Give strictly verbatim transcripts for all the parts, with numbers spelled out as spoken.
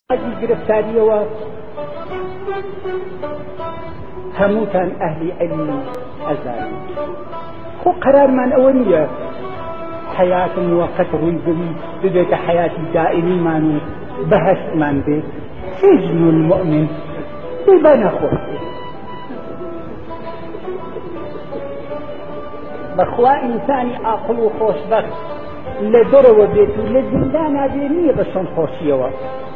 هذه گرفتاریەوە هەمووتان ئەهلی عیلمی ئەزانن خۆ قەرارمان ئەوە نییە حەیاتە موەقەت ڕووی بوی ببێتە حەیاتی دائیمیمان و بەهەشتمان بێت سجن المؤمن بێبا نەخۆش بەخوا ئینسانی عاقڵ و خۆشبەخت لە دەرەوە بێت و لە زیندانا بێ نییە بە چۆن خۆشیەوە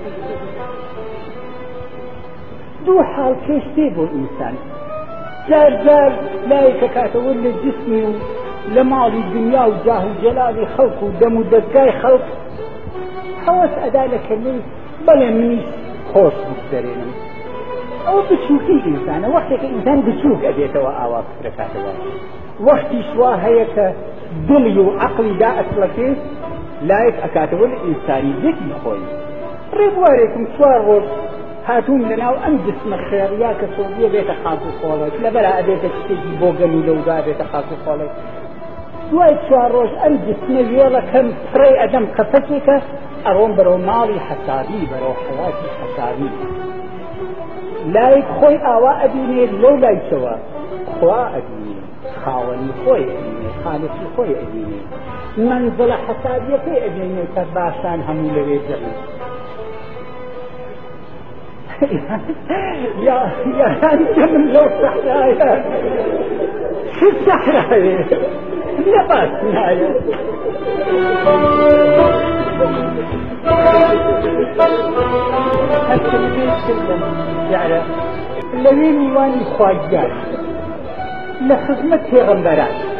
دوو حاڵ پێش تێ بۆ ئینسان جار جار لایەکە کاتەوە لە جسمی و لە ماڵی دنیا و جاه و جەلالی خەڵق و دەم و دەستگای خەڵق هەوەس ئەدا لە کەلەی بەڵێ منیش خۆش بگذەرێنم ئەوە بچووکی ئینسانە وەختێکە ئینسان بچووک ئەبێتەوە ئاوا بکرێتەوە وەختیش وا هەیە کە دڵی و عەقڵی دا ئەسڵەکێ لایەک ئەکاتەوە لە ئینسانی دێتی خۆی ڕێبوارێکم چوار ڕۆژ هاتوون لەناو ئەم جسمە خێڕیا کە سۆڤیە بێتە خاک و خۆڵێک لەبەرا ئەبێتە شتێکی بۆ گەن و لەودا بێتە خاک و خۆڵێک دوای چوار ڕۆژ ئەم جسمە وێڵەکەم پڕێ ئەدەم قەپەکێکە ئەڕۆم بەرەو ماڵی حەسابی بەرەو حەیاتی حەسابی لایەک خۆی ئاوا ئەبینێت لەو لایچەوە خوا ئەبینێ خاوەنی خۆی ئەبینێ خالقی خۆی ئەبینێ منزڵە حەسابیەکەی ئەبینێ کە باشان هەموو لەوێ جەڕێت يا يا أنت من لو صحرايا شو الصحرايا لا بس نهاية هالكلمات كلهم يعرف لوين يواني خواجات لخدمة پیغمبران